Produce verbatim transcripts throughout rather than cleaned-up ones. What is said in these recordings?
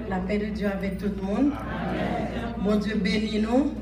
La paix de Dieu avec tout le monde. Bon Dieu bénit nous.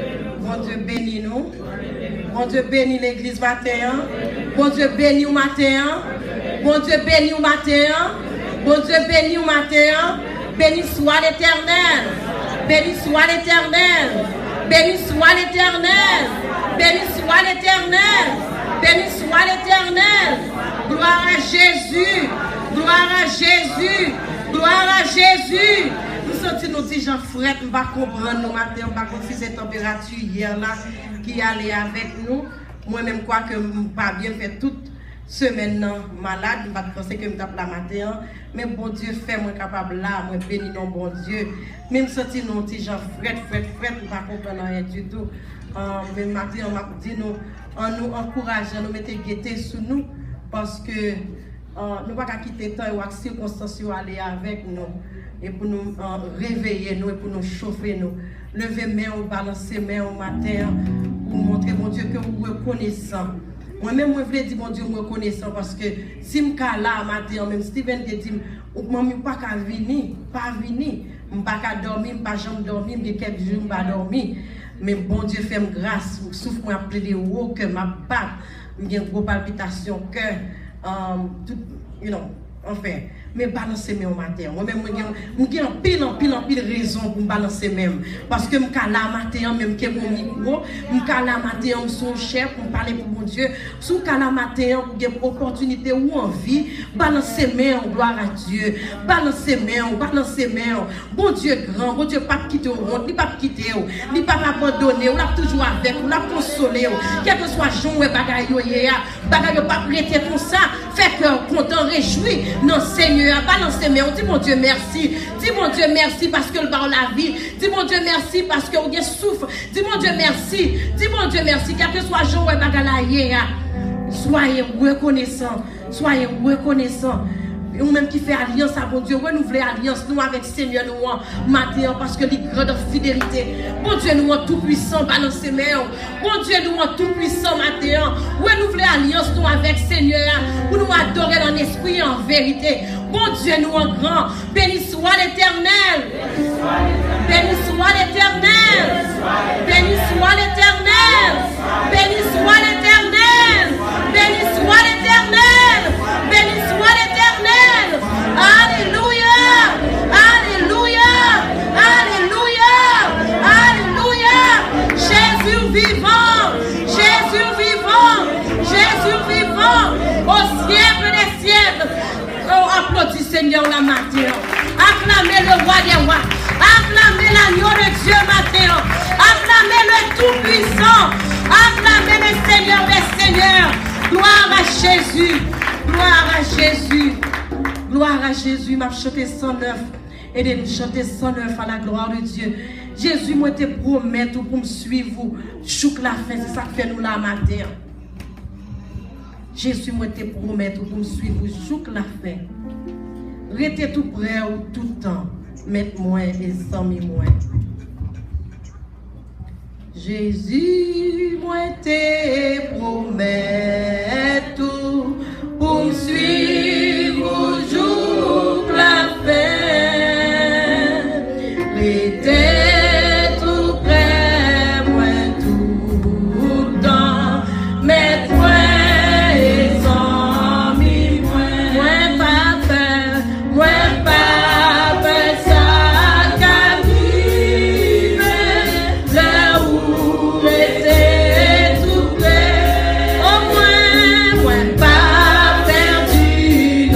Bon Dieu bénit nous. Bon Dieu bénit l'église matin. Bon Dieu bénit au matin. Bon Dieu bénit au matin. Bon Dieu bénit au matin. Béni soit l'Éternel. Béni soit l'Éternel. Béni soit l'Éternel. Béni soit l'Éternel. Béni soit l'Éternel. Gloire à Jésus. Gloire à Jésus. Gloire à Jésus. Nous sentons nos petits gens frères, nous ne pouvons pas comprendre nos matins, nous ne pouvons pas comprendre cette température hier là qui allait avec nous. Moi-même, quoi que je ne pas bien fait toute semaine malade, je ne pense que je ne tape la matin. Mais bon Dieu fait moi capable là, moi béni non bon Dieu. Même senti nos petits gens frères, frères, frères, nous ne pouvons pas comprendre rien du tout. Même matin, on m'a dit nous, en nous encourageant, nous mettons gaieté sur nous parce que Uh, nous ne pouvons pas quitter le temps et les circonstances aller avec nous et pour nous uh, réveiller nous et pour nous chauffer nous. Lever main ou balancer main au matin pour montrer mon Dieu que vous reconnaissant. Moi-même, je voulais dire mon Dieu, je reconnaissant parce que si je suis là matin, même Steven te dit, je ne peux pas venir, pas venir, je ne peux pas dormir, je ne peux pas jamais dormir, je quelques jours, je ne peux pas dormir. Mais bon Dieu fait grâce, je souffre, je appelle les hauts, que ma batte, j'ai une grosse palpitation, cœur. Um, tout, you know, enfin, mais balancer mes au matin. Moi-même, j'ai un pile, en pile, en pile raison pour balancer même. Parce que je suis là matin, même que mon micro, je suis là matin, je suis chef pour parler pour mon Dieu. Si je suis là matin, pour avoir opportunité ou envie, balancer main, gloire à Dieu. Balancer main, balancer main. Bon Dieu grand, bon Dieu pas quitter au monde, il pas quitter, il pas abandonner, on l'a toujours avec, on l'a consolé. Quel que soit jour ou bagaille, bagaille pas prêter comme ça, fait cœur content, réjoui. Non, Seigneur. Balancer mais on dit mon Dieu merci. Dis mon Dieu merci parce que le bar la vie. Dis mon Dieu merci parce que on y souffre. Dis mon Dieu merci. Dis mon Dieu merci. Quel que soit jour ou bagalaye, soyez reconnaissants. Soyez reconnaissants. Ou même qui fait alliance à bon Dieu, renouveler alliance nous avec Seigneur nous en matin parce que les grandes fidélité. Bon Dieu nous en tout puissant, balancer main. Bon Dieu nous en tout puissant matin. Renouveler alliance nous avec Seigneur pour nous adorer en esprit et en vérité. Bon Dieu nous en grand. Béni soit l'Éternel. Béni soit l'Éternel. Béni soit l'Éternel. Béni soit l'Éternel. Béni soit l'Éternel. Béni soit l'Éternel. Alléluia. Alléluia. Alléluia. Alléluia. Jésus vivant. Jésus vivant. Jésus vivant. Au siècle des siècles. Oh, applaudis Seigneur la matin. Acclamez le roi des rois. Acclamez l'agneau de Dieu matin. Acclamez le tout-puissant. Acclamez le Seigneur des seigneurs. Gloire à Jésus. Gloire à Jésus. Gloire à Jésus. M'a chanté cent neuf. Et de nous chanter cent neuf à la gloire de Dieu. Jésus m'a te promettre pour me suivre. Chouk la fin. C'est ça que fait nous la matin. Jésus m'a te promettre pour me suivre. Chouk la fin. Restez tout près ou tout temps. Mettez-moi et sans moi. Jésus m'a te promettre pour me suivre jour la fin. Restez tout près moi tout temps. Mettez-moi et sans moi. Moi pas peur, moi pas peur ça qu'arrive là où restez tout près. Au moins, moi pas perdu.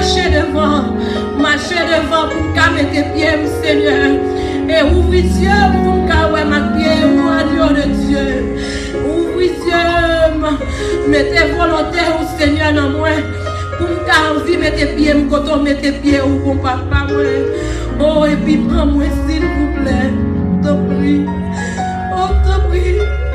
marcher devant, marcher devant pour me mettre pieds, Seigneur. Et ouvrir Dieu pour me mettre ma pied, mon Dieu de Dieu. Ouvrir Dieu, mettez volontaire au Seigneur dans moi. Pour me envie mettre pieds, me coton mettre pieds au bon papa. Oh, et puis prends-moi s'il vous plaît. T'en prie. Oh, t'en prie.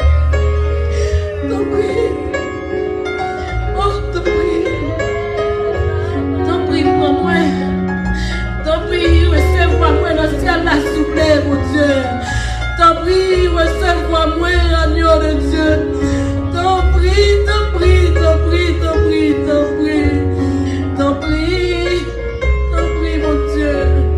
T'en prie. Oh, t'en prie. T'en prie pour moi. T'en prie, recevez-moi moi dans le ciel la souple, mon Dieu. T'en prie, recevez-moi moi, agneau de Dieu. T'en prie, t'en prie, t'en prie, t'en prie, t'en prie. T'en prie, t'en prie, mon Dieu.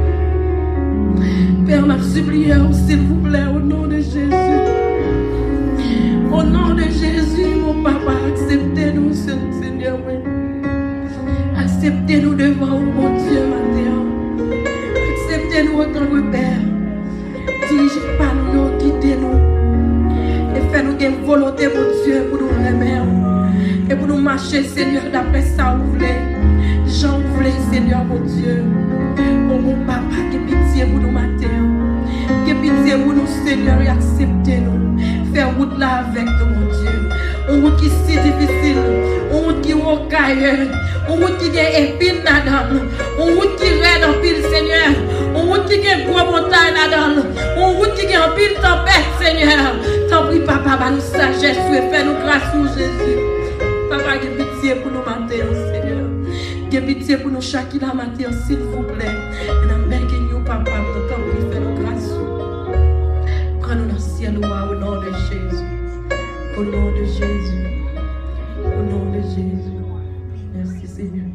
Père, m'a supplié, s'il vous plaît, au nom de Jésus. Au nom de Jésus, mon papa, acceptez-nous, Seigneur. Acceptez-nous devant vous, mon Dieu, maintenant. Acceptez-nous en tant que Père. Dirigez pas nous, quittez-nous. Et faites-nous une volonté, mon Dieu, pour nous remettre. Et pour nous marcher, Seigneur, d'après ça, vous voulez. J'en voulais, Seigneur, mon Dieu. Oh, mon papa, que pitié pour nous matin. Que pitié pour nous, Seigneur, et acceptez-nous. Faire route là avec nous, mon Dieu. Une route qui est si difficile. Une route qui est rocailleuse. Une route qui est épine là-dedans. Une route qui raide en pile, Seigneur. Une route qui est gros montagne là-dedans. Une route qui est en pile tempête, Seigneur. T'en prie, papa, bah nous sagesse, fais-nous grâce sur Jésus. Papa, que pitié pour nous matin, Seigneur. Que pitié pour nous chacun matin, s'il vous plaît. Et nous begging papa, nous t'en prie, fais-nous grâce. Prends-nous dans le ciel, au nom de Jésus. Au nom de Jésus. Au nom de Jésus. Merci, Seigneur.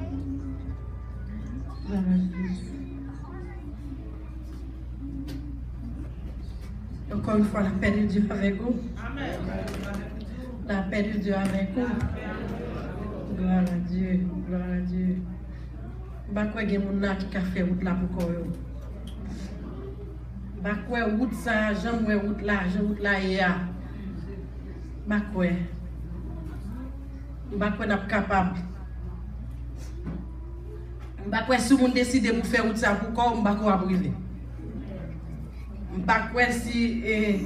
Encore une fois, la paix de Dieu avec vous. Amen. La paix de Dieu avec vous. Gloire à Dieu. Gloire à Dieu. Je ne sais pas si qui a fait route là pour quoi. Je ne sais pas si route ça, j'aime route là, j'aime route là et là. Je ne sais pas. Je ne sais pas si on est capable. Je ne sais pas si on décide de faire route ça pour quoi, je ne sais pas si je ne sais pas si, eh,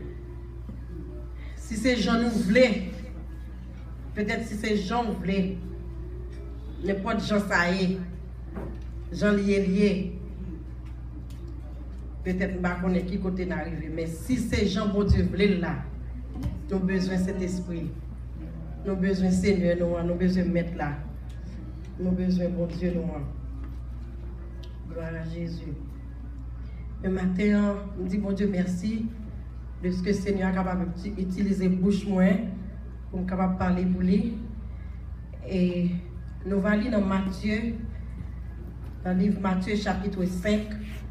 si ces gens nous voulaient, peut-être si ces gens nous voulaient, n'importe gens ça y est, gens liés liés, peut-être je ne sais pas qui côté d'arriver, mais si ces gens, bon Dieu, voulaient là, nous avons besoin de cet esprit, nous avons besoin de Seigneur, nous avons besoin de mettre là, nous avons besoin de bon Dieu, nous. Gloire à Jésus. Le matin, on dit bon Dieu merci de ce que le Seigneur est capable d'utiliser bouche moins pour capable parler pour lui. Et nous allons lire dans Matthieu, dans le livre Matthieu chapitre cinq,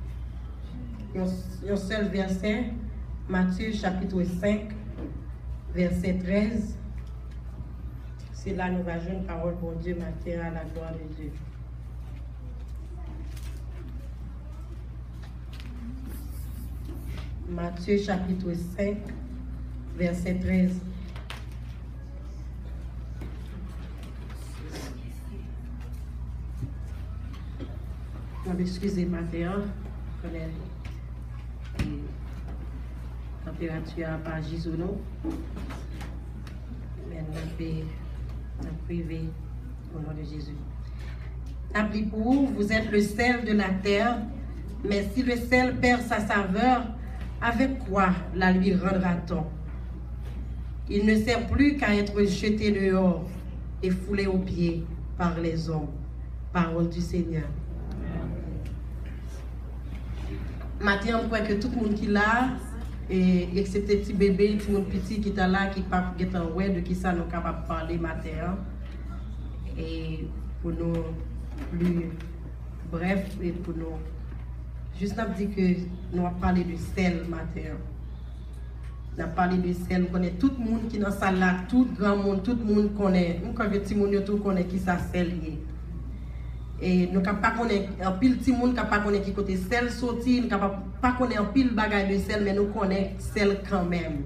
un seul verset, Matthieu chapitre cinq, verset treize. C'est là que nous allons jouer une parole pour Dieu matin à la gloire de Dieu. Matthieu chapitre cinq, verset treize. Excusez-moi, je connais la température à pas gisono. Mais nous avons privé au nom de Jésus. Appelez pour vous, vous êtes le sel de la terre, mais si le sel perd sa saveur, avec quoi la lui rendra-t-on? Il ne sert plus qu'à être jeté dehors et foulé aux pieds par les hommes. Parole du Seigneur. Maintenant, je crois que tout le monde qui est là, et excepté petit bébé, tout le monde petit qui est là, qui est en ouais de qui ça nous capable de parler matin. Et pour nous plus bref et pour nous juste nous dire que nous avons parlé du sel matin. Nous avons parlé du sel, nous connaissons tout le monde qui est dans la salle là, tout grand monde, tout le monde connaît. Nous connaissons petit monde tout connaît qui ça sel est. Et nous ne pouvons pas connaître un pile petit monde, nous ne pouvons pas connaître qui côté sel sorti, nous ne pouvons pas connaître un pile bagaille de sel, mais nous connaissons sel quand même.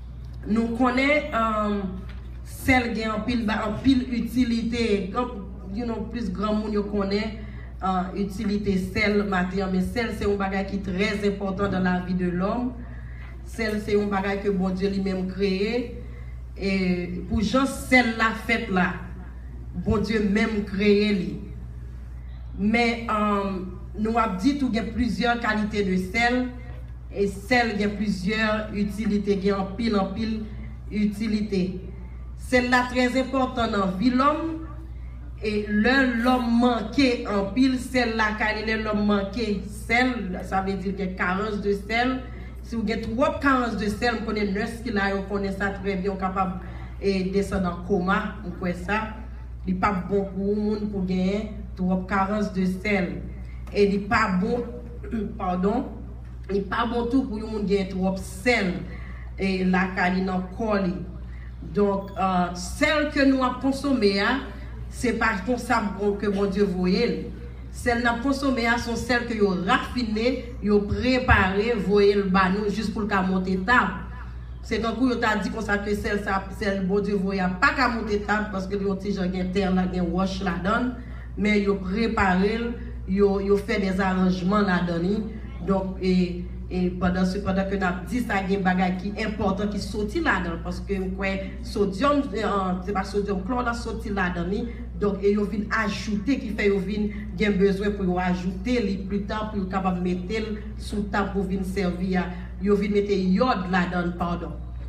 Nous connaissons um, sel qui a un pile, un pile utilité. you know, plus grand monde yo connaît uh, utilité sel matin, mais sel c'est un bagage qui est très important dans la vie de l'homme. Sel c'est un bagage que bon Dieu lui-même créé et pour gens sel la fête là, bon Dieu même créé lui. Mais um, nous avons dit qu'il y a plusieurs qualités de sel et sel il y a plusieurs utilités, il y a en pile en pile utilité. Sel là très important dans la vie de l'homme. Et l'homme manqué en pile, sel là, quand l'homme manqué, sel, ça veut dire qu'il y a carence de sel. Si vous avez trop carence de sel, vous connaissez neuf qu'il a, vous connaissez ça très bien, vous êtes capable de descendre en coma, vous connaissez ça. Il n'est pas bon pour vous pour gagner trop carence de sel. Et il n'est pas bon, pardon, il n'est pas bon tout pour vous gagner trop sel. Et la canine en colis. Donc, euh, sel que nous avons consommé, hein, c'est pas pour ça que mon Dieu voyait. Celles n'a consommé sont celles que vous raffiné, vous préparé, voyez le banou juste pour le monter table. C'est quand vous avez dit comme ça que celle ça celle bon Dieu voyait pas qu'à monter table parce que vous petit gens gain terre là gain wash là dedans, mais vous préparé, vous vous fait des arrangements là dedans. Donc et et pendant ce pendant que n'a dit ça gain bagage qui important qui sorti là dedans parce que quoi sodium c'est pas sodium chlore sorti là dedans. Donc, et vous venez ajouter, qui fait que vous avez besoin pour ajouter les plus tard pour capable mettre sous table pour venir servir. Vous venez mettre iode là-dedans, pardon.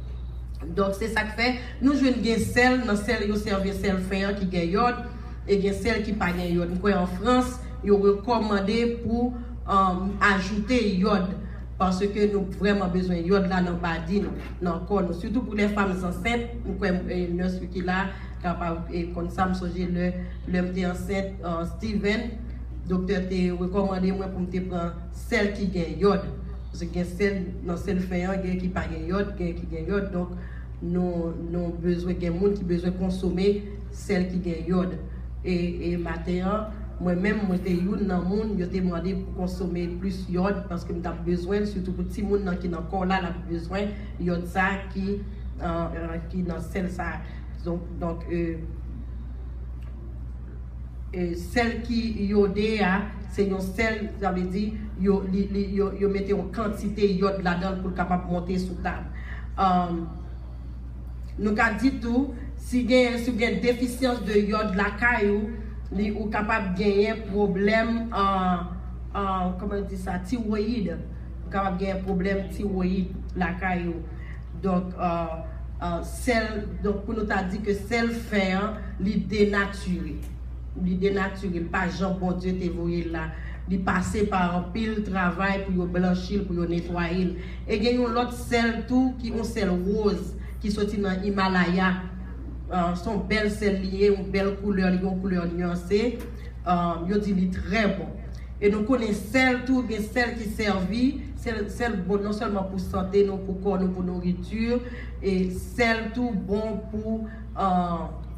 Donc, c'est ça que fait. Nous jouons des sel, dans sel, vous servez sel fin qui gagne iode, et des sel qui n'a pas iode. En France, vous recommandé pour um, ajouter iode. Parce que nous avons vraiment besoin de iode là dans le badi, dans le corps. Surtout pour les femmes enceintes, nous avons une nurse qui est là. Et comme ça, je suis le le enceinte Steven, docteur t'a recommandé moi pour me prendre celle qui gagne iode. Parce que celle dans celle fait qui pas gagne iode, qui gagne iode. Donc nous nous besoin de monde qui besoin consommer celle qui gagne iode. Et et matin moi-même moi t'ai une dans monde, je t'ai demandé pour consommer plus iode parce que m'as besoin surtout pour petit monde qui dans corps là, a besoin iode ça qui euh, qui dans celle ça. Donc, donc euh, euh, celle qui iodée, c'est une celle, ça veut dire, yo, li, li, yo, yo mettez une quantité iode là-dedans pour capable monter sous table. Um, nous avons dit tout, si vous avez si une déficience de iode la caillou, vous êtes capable de gagner un problème en, en comment on dit ça, thyroïde. Vous êtes capable de gagner un problème thyroïde la caillou. Donc, euh, Uh, celle, donc pour nous t'a dit que celle fait hein, l'idée naturelle, l'idée naturelle, pas Jean bon Dieu te voyé là, il passer par un pile travail pour blanchir, pour nettoyer. Et il y a une autre celle tout qui ont celle rose qui sorti dans Himalaya, uh, sont belles celles liées, une belle couleur, une couleur nuancée, uh, yo dit très bon. Et nous connaissons celle tout, bien celle qui servit, celle, celle bon non seulement pour santé, non pour corps, non pour nourriture, et celle tout bon pour euh,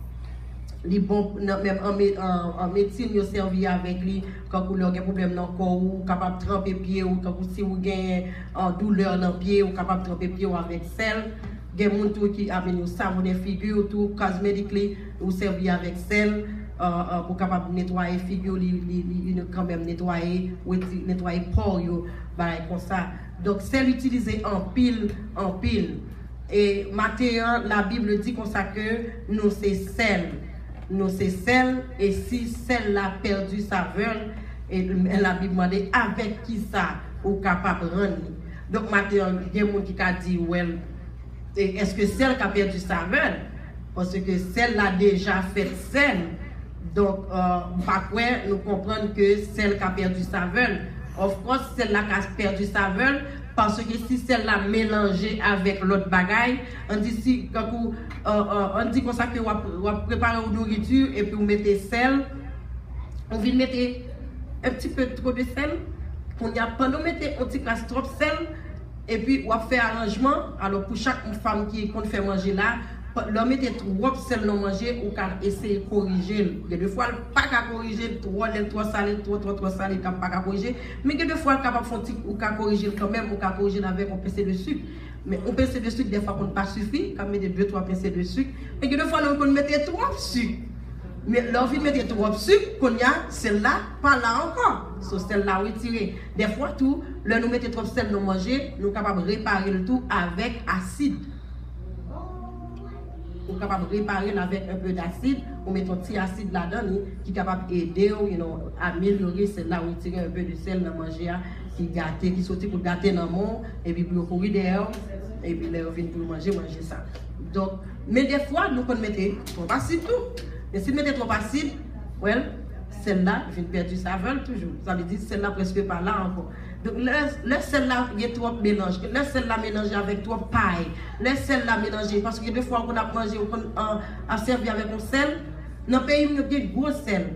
les bons, même en, en, en médecine, nous servi avec lui quand vous avez un problème dans le corps, ou capable de tremper pied, ou quand si vous avez une douleur dans le pied, ou capable de tremper pied avec celle. Il y a des gens qui amènent savon des figures, tout cosmétiquement, ou servi avec celle. Uh, uh, pour capable nettoyer figure li li li quand même nettoyer ou nettoyer pores yo bah comme ça. Donc c'est utilisé en pile en pile et matin la Bible dit comme ça que nous c'est sel nous c'est sel et si sel a perdu saveur et la Bible demande avec qui ça ou capable rendre. Donc matin il y a des gens qui a dit well est-ce que sel a perdu saveur parce que sel a déjà fait sel. Donc, euh, par quoi nous comprenons que celle qui a perdu saveur, of course, celle-là qui a perdu saveur, parce que si celle-là mélangée avec l'autre bagaille, on dit si, quand vous, euh, euh, on dit comme ça que vous préparez une nourriture et puis vous mettez sel, on vient mettre un petit peu trop de sel, on y a pendant mettre un petit place trop de sel, et puis on fait arrangement. Alors pour chaque femme qui qu'on fait manger là, l'homme était trop sel non manger ou qu'à essayer de corriger. Il y a des fois pas qu'à corriger trop les trop salé trop trop trop salé comme pas qu'à corriger, mais il y a des fois capable font ou qu'à corriger quand même ou qu'à corriger avec un pincée de sucre. Mais un pincée de sucre des fois on pas suffit, quand mettre deux trois pincées de sucre, mais il y a des fois on peut mettre trop de sucre. Mais leur vie mettre trop de sucre, qu'on y a, celle-là, pas là encore. So, celle-là, retirer. Des fois, tout, là, nous mettons trop de sel, nous manger, nous sommes capables de réparer le tout avec acide. Nous sommes capables de réparer avec un peu d'acide, on met un petit acide là-dedans, qui est capable d'aider, you know, à améliorer celle-là, retirer un peu de sel dans manger, qui gâte, qui saute pour gâter dans le monde, et puis pour courir derrière, et puis là, on vient pour manger, manger ça. Donc, mais des fois, nous pouvons mettre trop acide tout. Et si vous mettez trop acide, well, celle-là, je vais perdre sa saveur toujours. Ça veut dire celle-là presque pas là encore. Donc, le celle-là, il y a trop mélange. Le celle-là mélangé avec trop paille. Le celle-là mélangé. Parce que des fois, on a mangé, on a servi avec un sel. Dans le pays, nous avons des gros sel.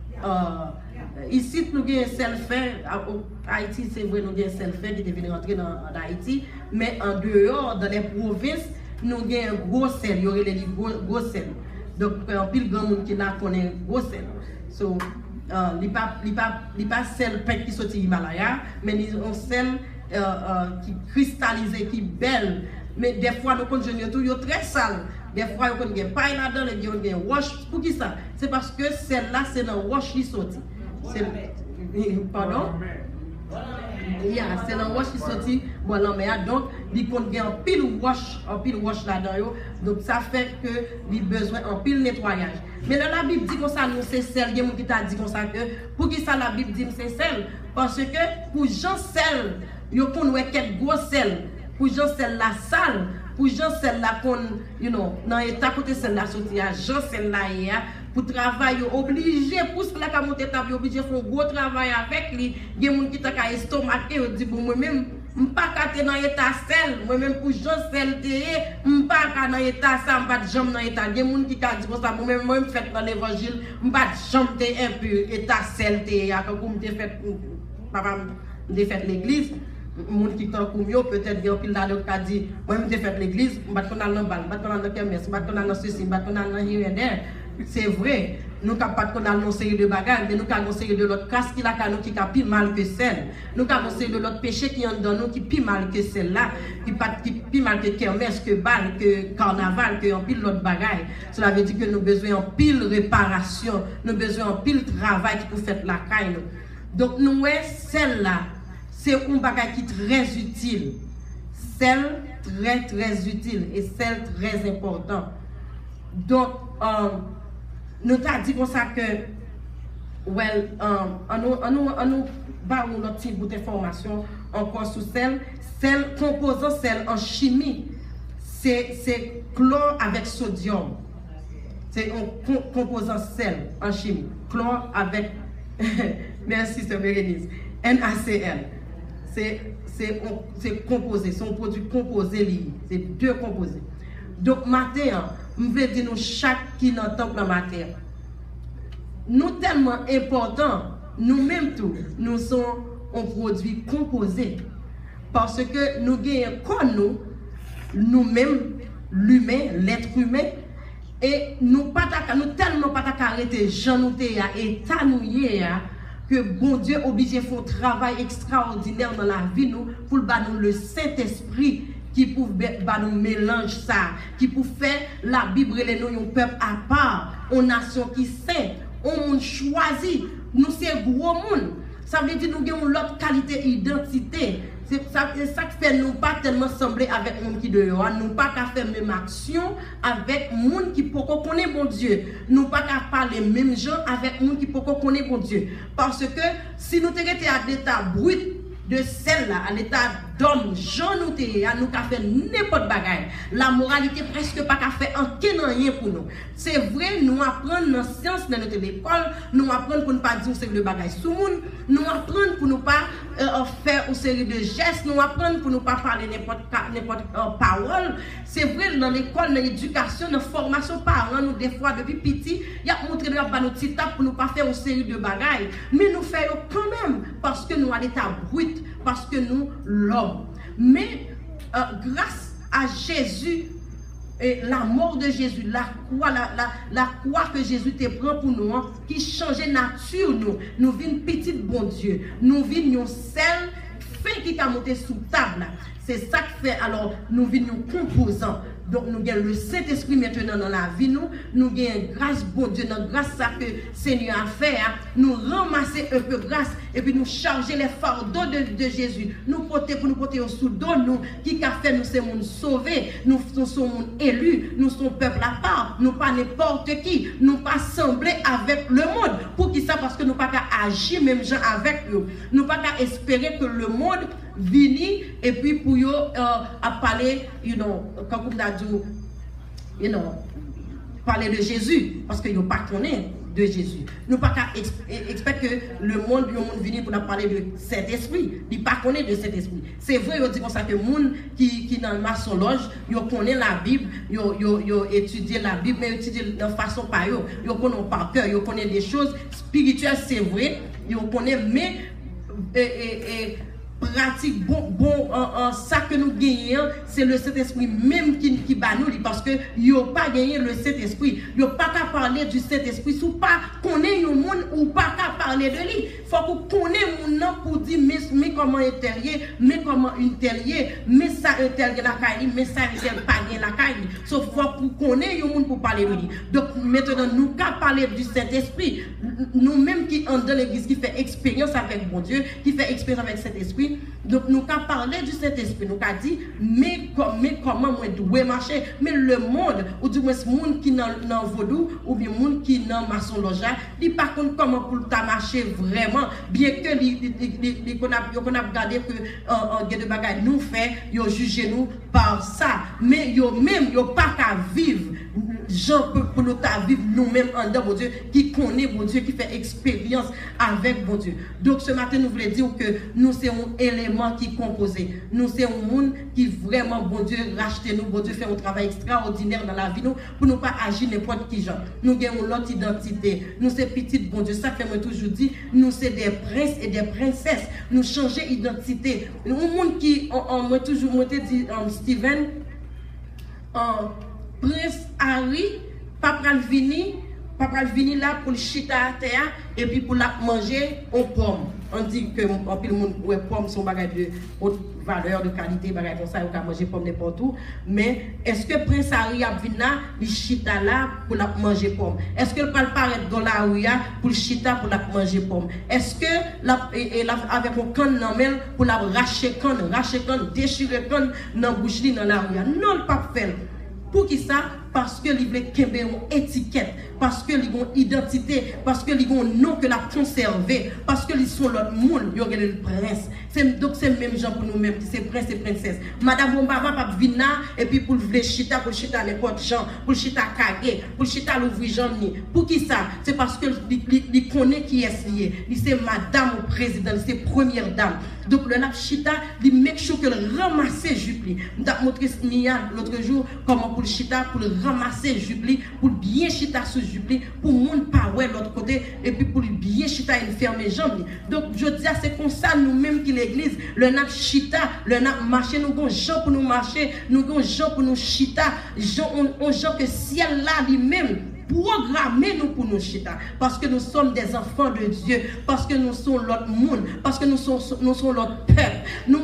Euh, ici, nous avons un sel fait. À Haïti, c'est vrai, nous avons un sel fait qui est venu rentrer dans, dans Haïti. Mais en dehors, dans les provinces, nous avons un gros sel. Il y aurait des gros, gros sel. Donc, un pile grand monde qui n'a connaît gros sel. So, il n'y a pas sel qui sortit du Himalaya, mais il y a un sel euh, euh, qui cristallisé, qui est belle. Mais des fois, nous conjuguons tout, il est très sale. Des fois, nous avons des pailles là-dedans, nous avons des wash. Pour qui ça? C'est parce que celle-là, c'est dans le wash qui sortit. Pardon? Yeah, c'est dans le wash qui sortit. Bon, non, mais donc, il y a un pile wash, un pile wash là-dedans. Donc, ça fait que il a besoin d'un pile nettoyage. Mais là, la Bible dit que ça, nous, c'est sel. Il y a qui t'a dit comme ça que, pour qui ça, la Bible dit que c'est sel? Parce que, pour Jean sel, il y a quelques gros sel. Pour Jean sel la sale, pour Jean sel la qu'on, you know, dans l'état côté sel la sortie, Jean sel la pour travailler, obligé, pour cela qu'à monter table, obligé faire un gros travail avec lui. Il y a des gens qui t'a estomaqué, ils disent, moi-même, je ne suis pas dans l'état sel, moi-même pour Jean sel, je ne suis pas dans l'état ça, je ne suis pas jamais dans l'état. Il y a des gens qui t'a dit, moi-même, moi-même, fait dans l'évangile, je ne suis pas jamais un peu état sel, comme je fait, papa, je fait l'église. Moun qui t'en comme yo peut-être qu'il y a pile là qui a dit moi même j'ai fait l'église on va qu'on a dans balle on va qu'on a dans kermesse on va qu'on a dans ceci on va qu'on a dans here and there. C'est vrai nous pas pas qu'on a une série de bagages mais nous avons une série de l'autre casse qui la nous qui a plus mal que celle nous avons une série de l'autre péché qui en dans nous qui plus mal que celle-là qui pas qui plus mal que kermesse que balle que carnaval que en pile l'autre bagages. Cela veut dire que nous besoin en pile réparation nous besoin en pile travail qui pour faire la caille. Donc nous est celle-là c'est un bagage qui est très utile. Celle très très utile et celle très important. Donc, euh, nous avons dit comme ça que, well, on nous, on nous, on nous, bah, on notre petit bout d'information encore sur celle, celle composant celle en chimie, c'est chlore avec sodium. C'est un composant sel en chimie. Chlore avec, merci, c'est Bérénice, N A C L. C'est composé, c'est un produit composé lié, c'est deux composés. Donc, matin, je veux dire nous chaque qui n'entend dans la matière. Nous tellement importants, nous-mêmes tous, nous sommes un produit composé. Parce que nous gagnons comme nous, nous-mêmes, l'humain, l'être humain, et nous ne tellement pas arrêter, j'en nous et tanouiller, que bon Dieu obligé faire un travail extraordinaire dans la vie nous pour nous le Saint-Esprit qui pour nous mélange ça, qui pour faire la Bible et nous un peuple à part, une nation qui sait, on monde choisi, nous c'est gros monde. Ça veut dire nous avons l'autre qualité identité. C'est ça, ça qui fait nous pas tellement sembler avec monde qui dehors, nous pas qu'à faire même action avec monde qui peut connaître bon Dieu, nous pas qu'à parler même gens avec monde qui peut connaître bon Dieu, parce que si nous étions à l'état brut de celle-là, à l'état d'homme, Jean nous t'es, nous qu'à faire n'importe bagaille. La moralité presque pas qu'à faire en rien pour nous. C'est vrai, nous apprenons dans science dans notre école, nous apprenons pour ne pas dire une série de bagailles sous monde, nous apprenons pour ne pas euh, faire une série de gestes, nous apprenons pour ne pas parler n'importe n'importe euh, parole. C'est vrai, dans l'école, dans l'éducation, dans la formation parents, nous des fois depuis petit, il y a montré nous pas nos petites tapes pour ne pas faire une série de bagailles, mais nous faisons quand même parce que nous à l'état brut, parce que nous l'homme. Mais euh, grâce à Jésus et la mort de Jésus, la croix, la, la, la croix que Jésus te prend pour nous, hein, qui changeait nature nous, nous vîmes petit bon Dieu, nous vîmes sel fin qui a monté sous table. C'est ça qui fait alors nous vîmes composants. Donc nous avons le Saint-Esprit maintenant dans la vie, nous, nous avons grâce, bon Dieu, notre grâce ça que le Seigneur a fait, hein, nous ramasser un peu grâce et puis nous charger les fardeaux de, de Jésus, nous porter pour nous porter au sous-dos, nous, qui a fait nous, c'est mon sauvé, nous, nous sommes élus, nous sommes peuple à part, nous pas n'importe qui, nous pas sembler avec le monde. Pour qui ça? Parce que nous pas qu'à agir même gens avec eux, nous pas qu'à espérer que le monde vienne et puis pour eux euh, à parler, you know, comme on a dit, you know, parler de Jésus, parce que nous pas connaît de Jésus. Nous pas qu'à expecter que le monde, le monde vienne pour nous parler de cet esprit. Ils pas connaît de cet esprit. C'est vrai, ils disent comme ça que le monde qui qui dans le maçonloge, ils connaît la Bible, ils ils étudient la Bible, mais ils étudient de façon par eux. Ils connaissent par cœur, ils connaissent des choses spirituelles, c'est vrai. Ils connaissent, mais et, et, et, pratique bon bon en, en, ça que nous gagnons, c'est le Saint-Esprit même qui qui bat nous, parce que yo pas gagné le Saint-Esprit, yo pas qu'à parler du Saint-Esprit, sous pas connaît un monde ou pas qu'à parler de lui. Faut qu'on connaît mon nom pour dire mais, mais comment est terrier, mais comment une terrier, mais ça un terrier la caille, mais ça un tel pas la caille. Sauf faut pour connaître un monde pour parler de lui. Donc maintenant nous qu'à parler du Saint-Esprit, nous même qui en dans l'église qui fait expérience avec mon Dieu, qui fait expérience avec Saint-Esprit. Donc nous avons parlé du Saint-Esprit, nous avons dit mais, mais comment moi dois marcher, mais le monde ou du moins le monde qui dans dans vaudou ou bien le monde qui dans maçon loja, il pas contre comment pour ta marcher vraiment, bien que les qu'on a qu'on a regardé que en de bagaille nous fait, yo juger nous par ça, mais yo même yo pas qu'à vivre Jean peut pour nous vivre nous-mêmes en dedans, mon Dieu, qui connaît, mon Dieu, qui fait expérience avec mon Dieu. Donc ce matin, nous voulons dire que nous sommes un élément qui compose. Nous sommes un monde qui vraiment, bon Dieu, rachète nous, bon Dieu, fait un travail extraordinaire dans la vie, nous, pour ne pas agir n'importe qui genre. Nous avons l'autre identité. Nous sommes petites, bon Dieu, ça fait moi toujours dit, nous sommes des princes et des princesses. Nous changer d'identité. Un monde qui, on m'a toujours dit, um, Steven, um, Prince Harry, papa vini, papa vini là pour le chita à terre et puis pour la manger aux pommes. On dit que en plus le monde ouais pommes sont bagage de haute valeur, de qualité, bagage comme ça, on peut manger pommes n'importe où. Mais est-ce que Prince Harry a vini là, le chita là pour la manger pommes? Est-ce que le parle paraître dans la rue pour le chita pour la manger pommes? Est-ce que la et, et la, avec un canne dans main pour la racher canne, racher canne, déchirer canne dans bouche dans la rue? Non, le pas faire. Pour qui ça? Parce que ils veulent qu'il y ait une étiquette, parce que ils ont une identité, parce que ils ont un nom que la conserver, parce que ils sont l'autre monde, ils ont le prince. Donc c'est le même genre pour nous-mêmes, c'est prince et princesse. Madame Bombaba pas venir et puis pour le chita, pour le chita n'importe gens, pour le chita kage, pour le chita l'ouvrir jamni. Pour qui ça? C'est parce que ils connaissent qui est lié. C'est madame ou président, c'est première dame. Donc le chita, il make sure que le ramasser jupe. Nous avons montré l'autre jour comment pour le chita, pour le ramasser jupe, pour bien chita sous jupe, pour monde pas ouais l'autre côté et puis pour bien chita et fermer jambes. Donc je dis c'est comme ça nous-mêmes qui l'église, le nap chita, le nap marcher, nous avons gens pour nous marcher, nous avons gens pour nous chita, on gens que ciel là lui-même programmez nous pour nous chita, parce que nous sommes des enfants de Dieu, parce que nous sommes l'autre monde, parce que nous sommes nous sommes l'autre peuple, nous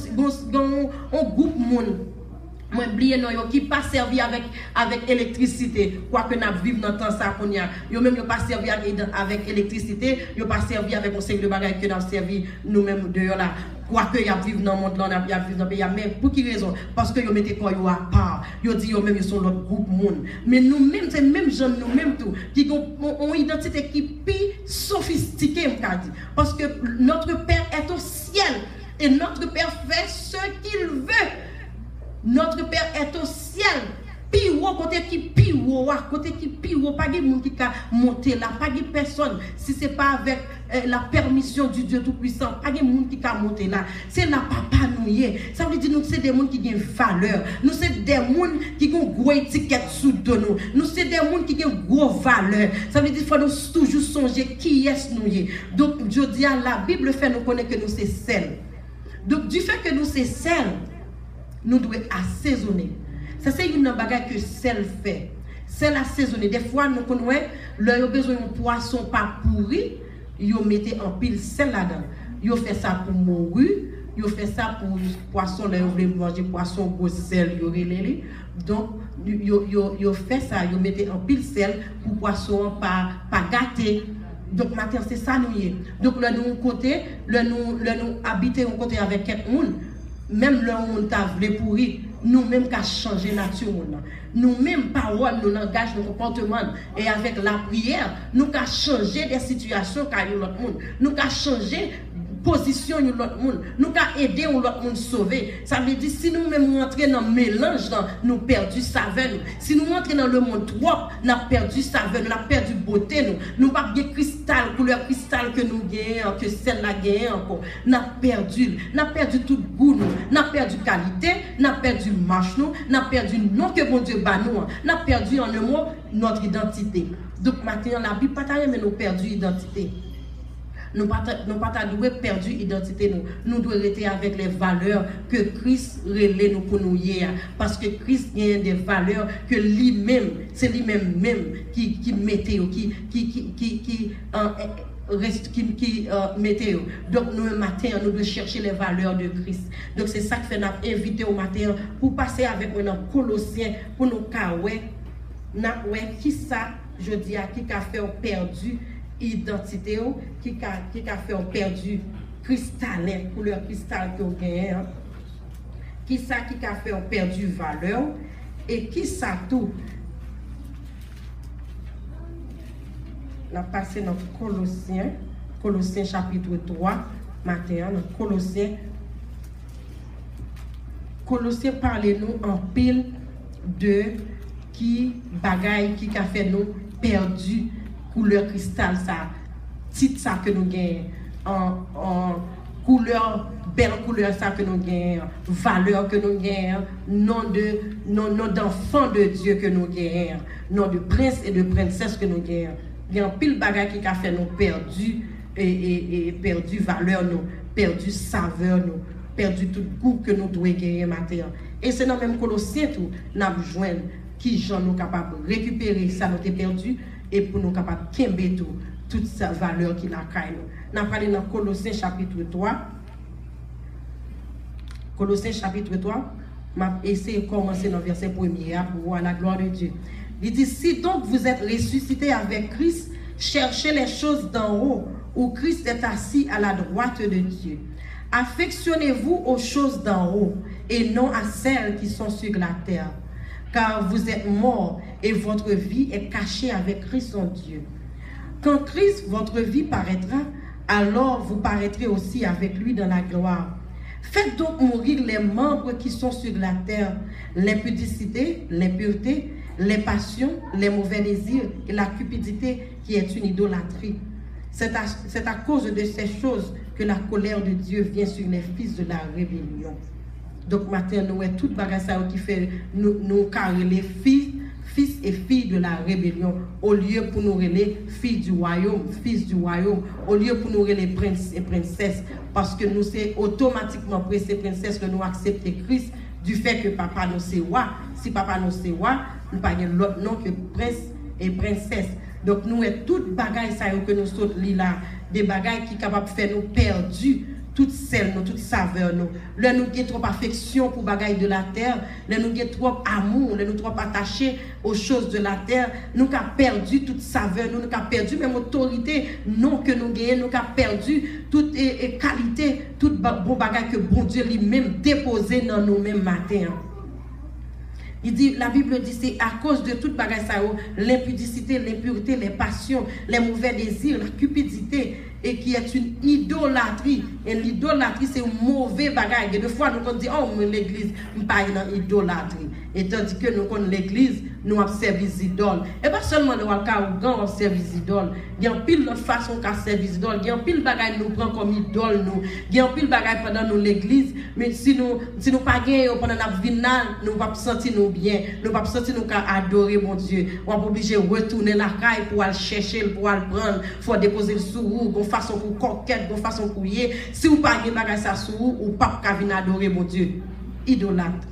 avons un groupe monde. Moi, oublié non, qui pas servi avec avec électricité, quoi que nous vivons dans temps ça qu'on y a. Yo même yo pas servi avec, avec électricité, yo pas servi avec un série de bagages que nous avons servi nous-mêmes dehors là. Quoi que y a vivre dans le monde là, y a vivre dans le pays, mais pour qui raison? Parce que yo mettez quoi yo à part. Yo dit yo même ils sont l'autre groupe monde. Mais nous-mêmes c'est même gens nous-mêmes tout qui ont une identité qui plus sophistiquée m'ka dit. Parce que notre Père est au ciel et notre Père fait ce qu'il veut. Notre Père est au ciel. Piro, côté qui piro, côté qui piro, pas de monde qui a monté là, pas de personne. Si c'est pas avec euh, la permission du Dieu Tout-Puissant, pas de monde qui a monté là. C'est la papa nous. Ça veut dire nous c'est des gens qui ont valeur. Nous c'est des gens qui ont gros étiquette sous de nous. Nous c'est des gens qui ont gros valeur. Ça veut dire qu'il faut nous toujours songer qui est nous. Donc je dis à la Bible fait nous connaître que nous c'est sel. Donc du fait que nous c'est sel, nous devons assaisonner. Ça, c'est une bagarre que sel fait. Sel assaisonné. Des fois, nous connaissons, leur besoin d'un poisson pas pourri, ils mettent en pile sel là-dedans. Ils fait ça pour mourir, Ils fait ça pour poisson, là, ils voulaient manger poisson, gros sel, ils relèvent. Donc, ils fait ça, ils mettent un pile sel pour poisson pas pas gâter. Donc, maintenant, c'est ça nous y est. Donc, là, nous, côté, là, nous, là, nous habiter un côté avec quelqu'un, même là, on t'a voulu pourri, nous-mêmes, qu'à changer la nature. Nous-mêmes, paroles, nos langages, nos comportements, et avec la prière, nous qu'à changer des situations qu'a eu l'autre monde. Nous qu'à changer position de l'autre monde. Nous qu'à aider l'autre monde sauver. Ça veut dire, si nous-mêmes rentrons dans le mélange, nous perdons saveur. Si nous rentrons dans le monde trop, nous avons perdu saveur, nous avons perdu beauté. Nous n'avons pas bien cristal, couleur cristal que nous gagnons, que celle-là gagne encore. Nous avons perdu. Nous avons perdu tout goût. Nous avons perdu qualité, nous avons perdu marche, nous avons perdu nom que bon Dieu bat nous. Nous avons perdu en un mot notre identité. Donc maintenant, la Bible pas mais nous perdu identité. Nous n'avons pas perdu l'identité. Nous, nous devons rester avec les valeurs que Christ relève nous pour nous hier. Parce que Christ a des valeurs que lui-même, c'est lui-même même qui, qui mettait, qui, qui, qui, qui, qui, euh, reste, qui, qui euh, mettait. Donc nous, le matin, nous devons chercher les valeurs de Christ. Donc c'est ça que fait nous inviter au matin pour passer avec nous dans Colossiens, pour nous caouer. Qui ça, je dis à qui a fait perdu identité qui a, qui a fait perdu cristallin, couleur cristal que vous gagnez, qui ça qui a fait perdu valeur et qui ça tout. On a passé dans Colossiens, Colossiens chapitre trois, matin, dans Colossiens. Colossiens parlez-nous en pile de qui bagaille qui a fait nous perdu couleur cristal ça titre ça que nous gagnons en, en couleur belle couleur ça que nous gagnons valeur que nous gagnons nom de nom, nom d'enfant de Dieu que nous gagnons nom de prince et de princesse que nous gagnons il y a un pile bagage qui a fait nous perdu et, et, et perdu valeur nous perdu saveur nous perdu tout goût que nous devons gagner matin et c'est dans même Colossiens tout n'a besoin qui gens nous capable récupérer ça nous perdu et pour nous capables de kembe tout, toute sa valeur qui n'a qu'à nous. Nous avons parlé dans Colossiens chapitre trois. Colossiens chapitre trois, je vais essayer de commencer dans le verset premier pour voir la gloire de Dieu. Il dit, si donc vous êtes ressuscités avec Christ, cherchez les choses d'en haut, où Christ est assis à la droite de Dieu. Affectionnez-vous aux choses d'en haut, et non à celles qui sont sur la terre. Car vous êtes morts et votre vie est cachée avec Christ en Dieu. Quand Christ, votre vie paraîtra, alors vous paraîtrez aussi avec lui dans la gloire. Faites donc mourir les membres qui sont sur la terre, l'impudicité, l'impureté, les passions, les mauvais désirs et la cupidité qui est une idolâtrie. C'est à, c'est à cause de ces choses que la colère de Dieu vient sur les fils de la rébellion. Donc maintenant, nous avons tout bagage qui fait nous, nous carrer les fils, fils et filles de la rébellion, au lieu pour nous relayer filles du royaume, fils du royaume, au lieu pour nous relayer princes et princesses, parce que nous c'est automatiquement princes et princesses que nous acceptons Christ du fait que papa nous c'est roi. Si papa nous c'est roi, nous pas l'autre nom que prince et princesse. Donc nous avons tout bagage ça que nous sommes là, des bagages qui sont capables de faire nous perdus. Toute celle, toute saveur, nous. Là, nous avons trop affection pour bagaille de la terre. Là, nous avons trop amour. Là, nous trop attachés aux choses de la terre. Nous avons perdu toute saveur. Nous avons perdu même autorité. Non que nous gagnons. Nous avons perdu toute et, et qualité, toute bon bagaille que bon Dieu lui-même déposé dans nous-mêmes matin. Il dit, la Bible dit, c'est à cause de toute bagaille ça, l'impudicité, l'impureté, les passions, les mauvais désirs, la cupidité, et qui est une idolâtrie. Et l'idolâtrie, c'est un mauvais bagage. Et des fois, nous on dit, oh, l'église, nous pas dans idolâtrie. Et tandis que nous connaissons l'église, nous avons servi idoles. Et pas seulement nous avons servi idoles. Il y a pile de façon qu'à servir idoles. Il y a pile de bagages nous prend comme idole nous. Il y a pile de bagages pendant nous l'église. Mais si nous si nous pas gagnons pendant la vie, nous ne pas sentir nous bien. Nous ne pas sentir nous adorer mon Dieu. On va obligé de retourner la caille pour aller chercher, pour aller prendre. Il faut déposer le sous de façon pour coquette, de façon pour y. Si vous pas gagnez bagages ça sous ou pas qu'à venir adorer mon Dieu. Idolâtre.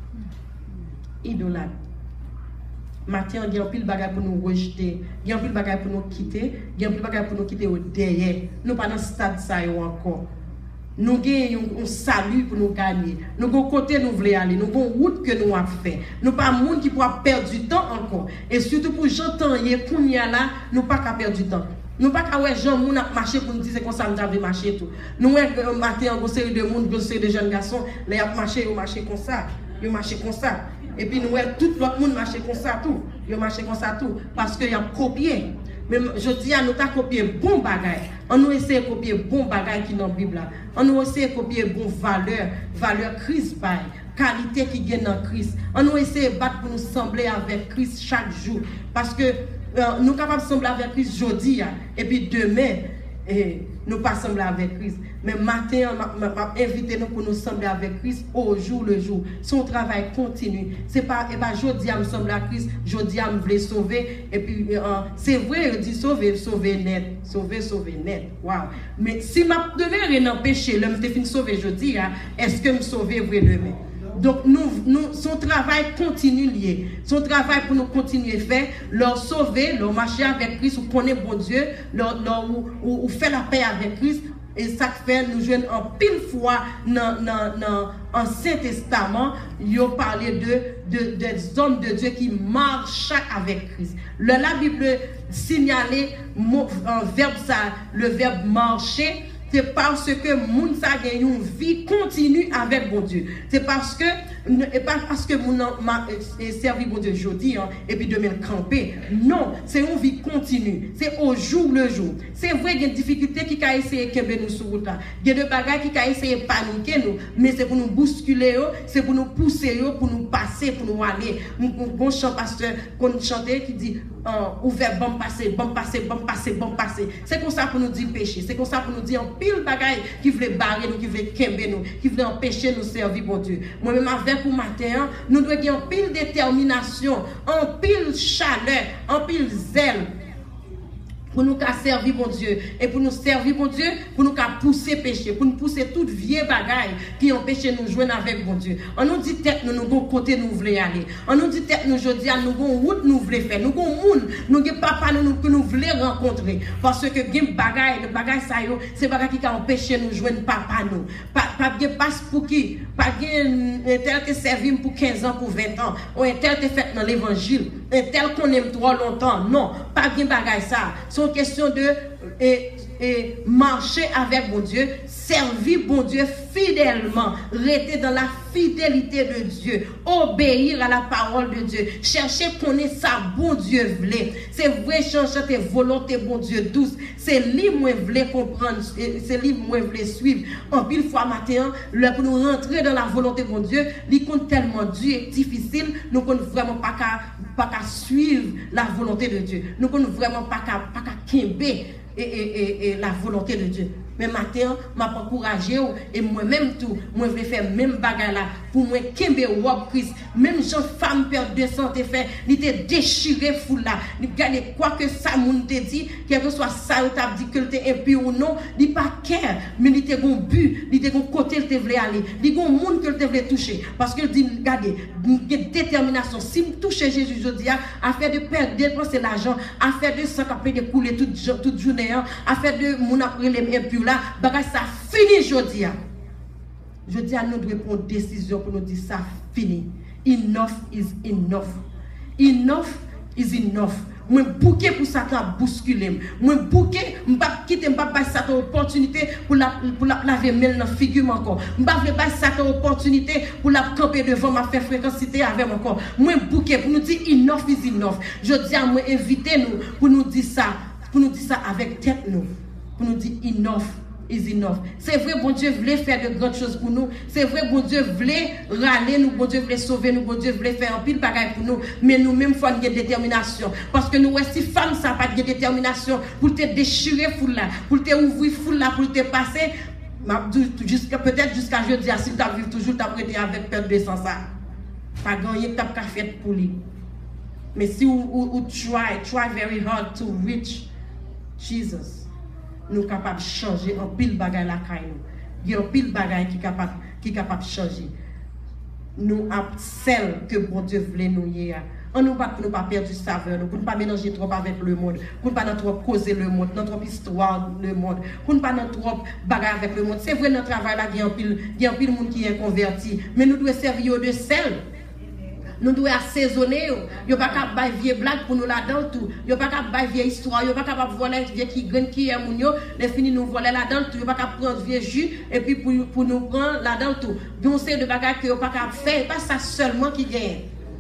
Idolâtre. Maintenant, il y a un pile bagage pour nous rejeter, il y a un pile bagage pour nous quitter, il y a un pile bagage pour nous quitter au derrière. Nous pas dans ce stade ça encore. Nous avons un salut pour nous gagner. Nous avons côté nous voulons aller. Nous avons une route que nous avons fait. Nous pas de monde qui pourra perdre du temps encore. Et surtout pour j'entends qu'on y a là, nous pas qu'à perdre du temps. Nous pas qu'à ouais gens moun a marché pour nous dire comme ça nous avons marché tout. Nous un matin en série de monde, une série de jeunes garçons, les a marché, ils marché comme ça, ils marché comme ça. Et puis nous tout l'autre monde marché comme ça tout. Ils marché comme ça tout parce qu'il y a copié. Mais je dis à nous ta copier bon bagage. On nous essaie de copier bon bagage qui dans la Bible là. On nous essaie de copier bon valeur, valeur Christ by, qualité qui gagne dans Christ. On nous essaie de battre pour nous sembler avec Christ chaque jour parce que euh, nous sommes capables de sembler avec Christ aujourd'hui et puis demain et nous pas sembler avec Christ. Mais matin, m'a invité nous pour nous sembler avec Christ au jour le jour. Son travail continue. C'est pas et pas aujourd'hui à me sembler à Christ, aujourd'hui à me vouloir sauver et puis euh, c'est vrai, il dit sauver, sauver net, sauver, sauver net. Waouh. Mais si m'a devait rien empêcher, l'homme te fin sauver aujourd'hui, est-ce que me sauver vrai demain? Donc, nous, nous, son travail continue lié. Son travail pour nous continuer à faire, leur sauver, leur marcher avec Christ, ou connaître bon Dieu, leur, leur, ou, ou, ou faire la paix avec Christ. Et ça fait nous jouons en pile fois dans l'Ancien Testament, ils ont parlé de, de, des hommes de Dieu qui marchent avec Christ. Le, la Bible signalait un verbe, ça, le verbe marcher. C'est parce que moun sa gagne une vie continue avec bon Dieu. C'est parce que et pas parce que moun m'a servi bon Dieu aujourd'hui hein, et puis demain camper. Non, c'est une vie continue. C'est au jour le jour. C'est vrai qu'il y a des difficultés qui a essayé de nous sur route. Il y a des bagages qui a essayé de paniquer nous, mais c'est pour nous bousculer, c'est pour nous pousser, pour nous passer, pour nous aller. Bon chant pasteur qu'on chantait qui dit uh, ouvert bon passer, bon passer, bon passer, bon passer. C'est comme ça pour nous dire péché. C'est comme ça pour nous dire pile bagaille qui voulait barrer nous, qui voulait kember nous, qui voulait empêcher nous servir bon Dieu. Moi-même avec pour matin, nous devons avoir en pile détermination, en pile chaleur, en pile zèle pour nous servir bon Dieu et pour nous servir bon Dieu, pour nous pousser péché, pour nous pousser toute vieille bagaille qui empêche nous joindre avec bon Dieu. On nous dit tête nous nous bon côté nous voulons aller. On nous dit tête nous aujourd'hui nous bon route nous voulons faire. Nous bon monde, nous gen papa nous que nous voulons rencontrer parce que gen bagaille, le bagaille ça yo, c'est bagaille qui a empêché nous joindre papa nous. Pas pas gen passe pour qui, pas gen tel te servi pour quinze ans pour vingt ans, ou un tel te fait dans l'évangile, un tel qu'on aime trop longtemps. Non, pas gen bagaille ça. So question de et, et marcher avec bon Dieu, servir bon Dieu fidèlement, rester dans la fidélité de Dieu, obéir à la parole de Dieu, chercher connaître ça bon Dieu voulait. C'est vrai chercher tes volontés bon Dieu douce, c'est lui moi voulais comprendre, c'est lui moi voulais suivre. En pile fois matin, pour nous rentrer dans la volonté bon Dieu, il compte tellement dur et difficile, nous ne pouvons vraiment pas qu'à pas qu'à suivre la volonté de Dieu. Nous ne pouvons vraiment pas qu'à pas qu'à kimber et, et, et, et la volonté de Dieu. Mais matin, m'a encouragé et moi-même tout, moi je vais faire même bagarre là pour moi kimber robe Christ. Même jeune femme perte de santé fait, il était déchiré fou là. Il regarde quoi que ça moun te dit, quel que soit ça ou t'a dit que t'es impur ou non, il pas care, mais il était gon but, il était gon côté il te voulait aller, il gon monde que te voulait toucher parce que dit regardez, détermination si me toucher Jésus aujourd'hui à faire de perdre dépenser l'argent, à faire de sang capé de couler toute toute journée, à faire de mon après les impurs là, bagage ça fini aujourd'hui. Je dis à nous de prendre une décision pour nous dire ça fini. Enough is enough. Enough is enough. Moi bouquet pour ça qui bousculer. Moi bouquet, m'pas quitter m'pas passer cette opportunité pour la pour la laver mêle dans figure encore. M'pas veut passer cette opportunité pour la camper devant m'a faire fréquencité avec encore. Moi bouquet pour nous dire enough is enough. Je dis à moi inviter nous pour nous dire ça, pour nous dire ça avec tête nous. Pour nous dire enough is enough. C'est vrai, bon Dieu voulait faire de grandes choses pour nous. C'est vrai, bon Dieu voulait râler nous, bon Dieu voulait sauver nous, bon Dieu voulait faire un pile bagaille pour nous. Mais nous-mêmes, il faut une détermination. Parce que nous, si femme, ça n'a pas de détermination pour te déchirer foule là, pour te ouvrir foule là, pour te passer, jusqu'à peut-être jusqu'à jeudi, si tu as vu toujours, tu as prêté avec perte de sang ça. Pas gagné, tu as fait pour lui. Mais si vous try, try very hard to reach Jesus, nous sommes capables de changer en pile bagaille la caille nous. Il y a un pile bagaille qui est capable qui capable de changer. Nous avons celle que bon Dieu voulait nous hier. On nous pas pour ne pas perdre du saveur, pour ne pas mélanger trop avec le monde, pour ne pas trop causer le monde, dans trop histoire le monde, pour ne pas trop bagarre avec le monde. C'est vrai notre travail là, il y a un pile, il y a un pile monde qui est converti, mais nous devons servir de sel. Nous devons assaisonner. Nous ne pouvons pas faire vieille blague pour nous là-dedans tout. Nous ne pouvons pas faire vieille histoire. Nous ne pouvons pas voler vieille qui gagne qui est moun yo. Les fini nous voler là-dedans tout. Nous ne pouvons pas prendre vieille jus et puis pour, pour nous prendre là-dedans tout. Nous sait de bagages que nous ne pouvons pas faire. Pas ça seulement qui gagne.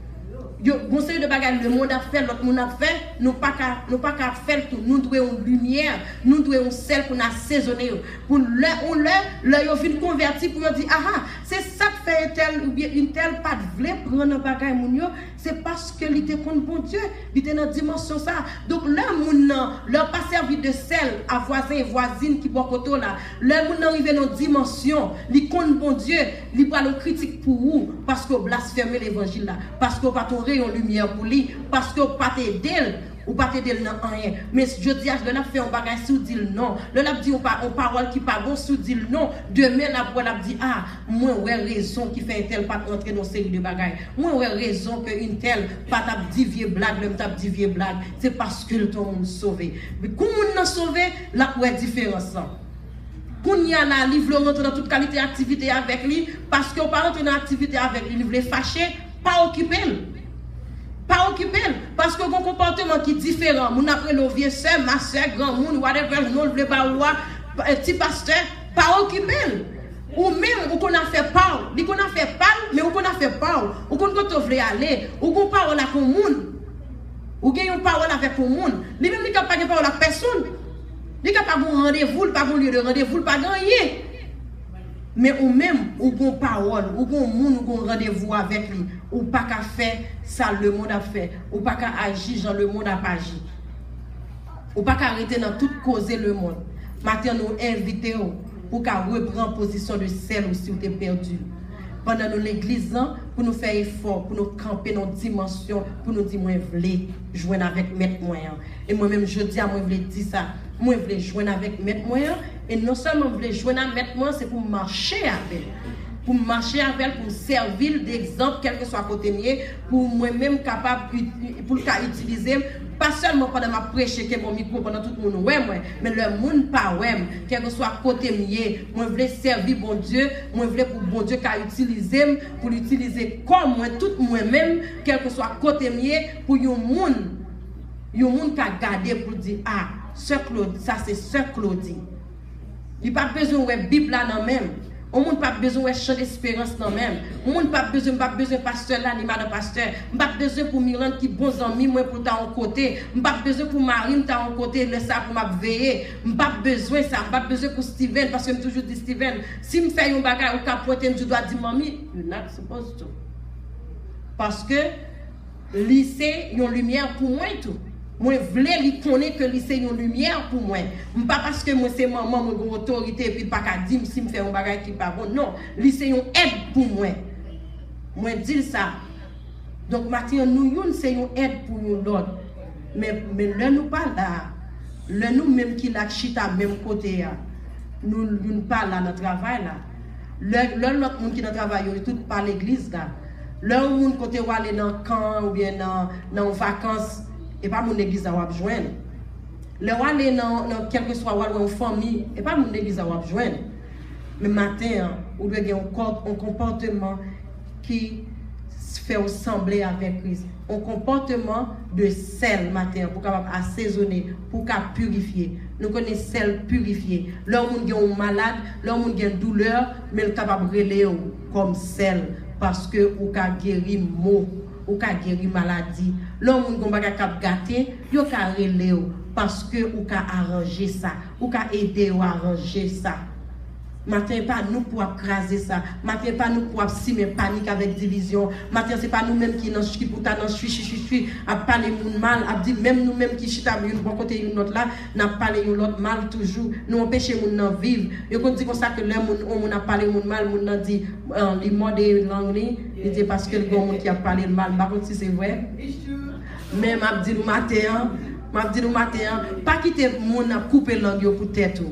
Nous sait de bagages le monde a fait, l'autre monde a fait. Nous ne pouvons pas faire tout. Nous devons une lumière. Nous devons un sel pour nous assaisonner. Pour l'heure, l'heure, ils viennent convertir pour dire ah c'est ça que fait un tel ou bien une telle pas de vle prendre bagay moun yo, c'est parce que il était contre bon Dieu, il était dans dimension ça. Donc là moun nan, leur pas servi de sel à voisins et voisines qui boit koto là. Là moun nan arrivé dans dimension, il contre bon Dieu, il pas le critique pour vous parce que blasphémer l'évangile là, parce que pas ton rayon lumière pour lui, parce que pas t'aider ou pas t'aider dans rien. Mais je dis à je fait un bagage sous dit non. Le l'a dit on pas on parole qui pas bon sous dit non. Demain la pour l'a dit ah moi ouais raison qui fait un tel pas rentrer dans série de bagages. Moi ouais raison que une telle pas t'a dit vieux blague, même t'a dit vieux blague, c'est parce que le ton monde sauvé. Mais comment on a sauvé la ouais différence là. Qu'on y a là livre rentre dans toute qualité activité avec lui parce qu'on pas rentrer dans activité avec lui, il voulait fâcher, pas occuper. Pas occupé parce que mon comportement qui est différent. Mon après nos vieux soeurs, ma soeur, grand monde, whatever, nous le pas petit pasteur, pas occupé. Ou même ou qu'on a fait parole, dit qu'on a fait parole, mais ou qu'on a fait parole, ou qu'on quand on veut aller, ou qu'on parole avec le monde. Ou gagne une parole avec le monde. Lui même il n'a pas de parole avec personne. Il n'a pas de rendez-vous, pas de lieu de rendez-vous, pas de rien. Mais ou même, ou gon parole, ou gon moun, ou gon rendez-vous avec lui, ou pas qu'à faire ça le monde a fait, ou pas qu'à agir dans le monde a pas agi. Ou pas qu'à arrêter dans toute cause le monde. Maintenant nous invitons pour qu'à reprendre position de celle où si vous êtes perdu. Pendant nous l'église, pour nous faire effort, pour nous camper dans dimension, pour nous dire moi je veux joindre avec maître moyen. Et moi-même je dis à moi je veux dire ça. Moi, je veux joindre avec maître moyen. Et non seulement je veux joindre avec maître moyen, c'est pour marcher avec. Pour marcher avec, pour me servir d'exemple, quel que soit côté mien, pour moi-même capable, pour le cas utiliser, pas seulement pendant ma prêcher que mon micro pendant tout le monde, ouais, moi, mais le monde pas ouais, quel que soit côté mien, moi je veux servir bon Dieu, moi je veux pour bon Dieu qu'a utiliser, pour l'utiliser comme moi, tout moi-même, quel que soit côté mien, pour un monde, un monde qui a gardé pour dire, ah, Sœur Claudie, ça c'est Sœur Claudie. Il n'y a pas besoin de Bible là non même. On n'a pas besoin de chant d'espérance non même. On n'a pas besoin pas besoin de pasteur là ni madame pasteur. On n'a pas besoin pour Miranda qui bons amis moi pour ta en côté. On n'a pas besoin pour Marine ta en côté le ça pour m'a veiller. On n'a pas besoin ça, on n'a pas besoin pour Steven parce que je toujours dit Steven, si me fait un bagage ou capoter je dois dire mamie, not supposed to. Parce que lycée une lumière pour moi tout. Moi voulais lui connaître que lycée une lumière pour moi. Pas parce que moi c'est maman moi une autorité et puis pas qu'à dire si me fait un bagage qui pas bon. Non, lycée une aide pour moi. Moi dis ça. Donc maintenant nous c'est une aide pour nous l'autre. Mais mais là nous pas là. Là nous même qui la chita même côté là. Nous nous pas là dans travail là. Là l'autre monde qui dans travail tout par l'église là. Là monde côté ou aller dans camp ou bien dans dans vacances. Et pas mon église à joindre. Le roi aller dans quel que soit une famille, et pas mon église à joindre. Mais matin, on doit avoir un comportement qui fait ressembler avec Christ. Un comportement de sel matin pour capable assaisonner, pour capable purifier. Nous connaissons sel purifié. L'homme qui est malade, l'homme qui a une douleur, mais il capable de relayer comme sel parce que ou ka guérir mot. Ou ka guéri maladie. L'homme qui a cap gâté, yo ka relé parce que ou ka arranger ça, ou ka aider ou arranger ça. Matin pas nous pour craser ça. Matin pas nous pour simer panique avec division. Matin c'est pas nous mêmes qui dans qui pour ta dans suis suis suis à parler moun mal, à dire même nous mêmes qui chita une bon côté une autre là, n'a parlé une autre mal toujours. Nous empêcher moun nan vivre. Yo kon dit comme ça que le moun on a parlé moun mal, moun nan dit li mode langue li, il dit parce que le bon monde qui a parlé mal, par contre si c'est vrai. Mais m'a dit nous matin, m'a dit nous matin, pas quitter moun a couper langue pour tête.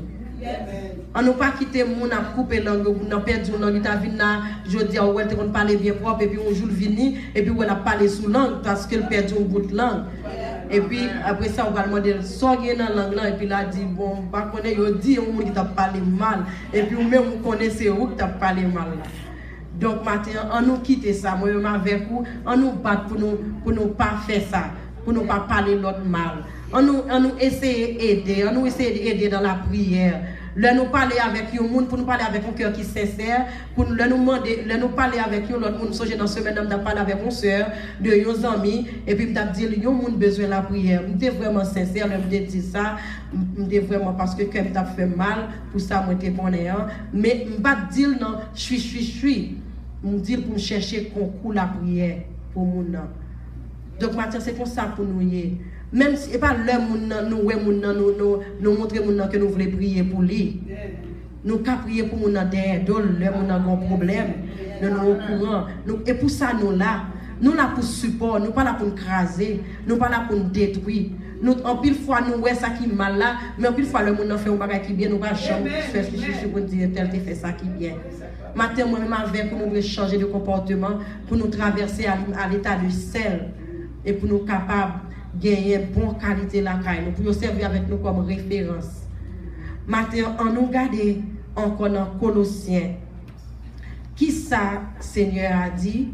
On n'a pas quitté mon a coupé langue, on a perdu langue, on a vu là, je dis on va parler bien propre et puis on joue le vini et puis on a parlé sous langue parce qu'il perdu un bout de langue. Et puis après ça on va demander sortir dans la langue là et puis là dit bon pas connaît yo dit on qui t'a parlé mal et puis ou même on connaît c'est où qui t'a parlé mal là. Donc maintenant on nous quitter ça moi même avec vous, on nous battre pour nous pour nous pas faire ça, pour nous pas parler l'autre mal. On nous, on nous essaie d'aider, on nous essaie d'aider dans la prière. Là nous parler avec un monde pour nous parler avec un cœur qui est sincère, pour nous demander, là nous parler avec un autre monde, songer dans ce semaine nous parler avec mon soeur, de nos amis et puis me dire il y a monde besoin de la prière. Je suis vraiment sincère, je me dis ça, je suis vraiment parce que cœur t'a fait mal, pour ça moi te connais mais je pas dire non, je suis je suis je suis. Je dis pour me chercher concours la prière pour mon nom. Donc maintenant c'est comme ça pour nous y. Même si ce n'est pas l'heure nous nous nous nous montrer que nous voulons prier pour lui. Nous pouvons prier pour nous derrière, l'heure nous avons un problème, nous sommes au courant. Et pour ça nous là, nous là pour support, nous pas là pour nous craser, nous pas là pour nous détruire. Nous en pile fois nous ouais ça qui mal là, mais en pile fois le monde fait un bagage qui bien, nous pas jamais faire chichi pour dire tel te fait ça qui bien. Matin moi même avec pour nous changer de comportement, pour nous traverser à, à l'état de sel et pour nous capables gagner une bonne qualité la caille, nous pouvons servir avec nous comme référence. Maintenant, on nous regarde encore dans Colossiens. Qui ça, Seigneur a dit,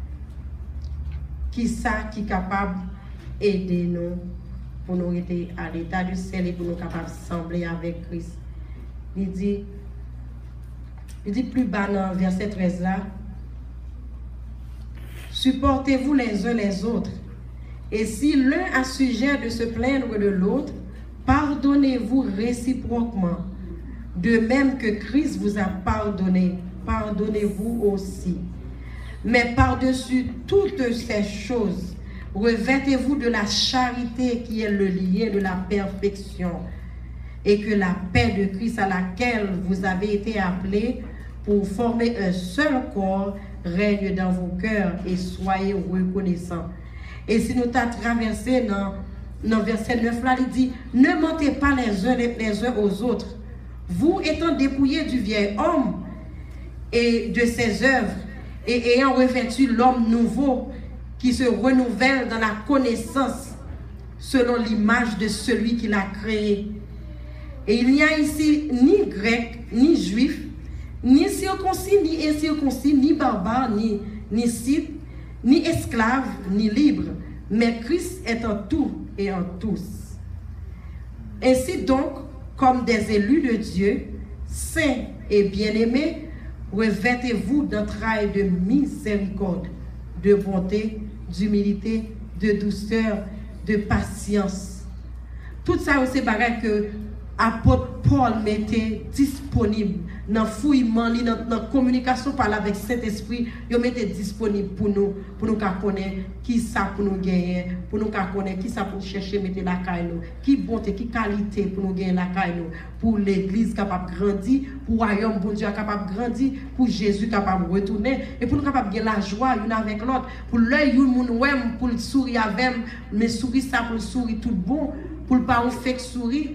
qui ça qui est capable d'aider nous pour nous aider à l'état du ciel et pour nous capables de sembler avec Christ. Il dit, il dit plus bas dans verset treize là, supportez-vous les uns les autres. Et si l'un a sujet de se plaindre de l'autre, pardonnez-vous réciproquement. De même que Christ vous a pardonné, pardonnez-vous aussi. Mais par-dessus toutes ces choses, revêtez-vous de la charité qui est le lien de la perfection. Et que la paix de Christ à laquelle vous avez été appelés pour former un seul corps règne dans vos cœurs et soyez reconnaissants. Et si nous t'as traversé dans, dans verset neuf là, il dit, ne mentez pas les uns les, les uns aux autres. Vous étant dépouillés du vieil homme et de ses œuvres, et ayant revêtu l'homme nouveau qui se renouvelle dans la connaissance selon l'image de celui qui l'a créé. Et il n'y a ici ni grec, ni juif, ni circoncis, ni incirconcis, ni barbare, ni, ni scythe, ni esclave, ni libre, mais Christ est en tout et en tous. Ainsi donc, comme des élus de Dieu, saints et bien-aimés, revêtez-vous d'entrailles de miséricorde, de bonté, d'humilité, de douceur, de patience. Tout ça, c'est bagaille que l'apôtre Paul mettait disponible dans le fouillement, dans la communication par avec Saint-Esprit, il mettait disponible pour nous, pour nous connaître qui ça pour nous gagner, pour nous connaître qui ça pour chercher, mettre la caille nous, qui bonté, qui qualité pour nous gagner la caille nous, pour l'église capable de grandir, pour le royaume bon Dieu capable de grandir, pour Jésus capable de retourner, et pour nous capable de gagner la joie l'une avec l'autre, pour l'œil, pour le sourire avec, mais sourire ça pour le sourire tout bon, pour le pas un fake sourire,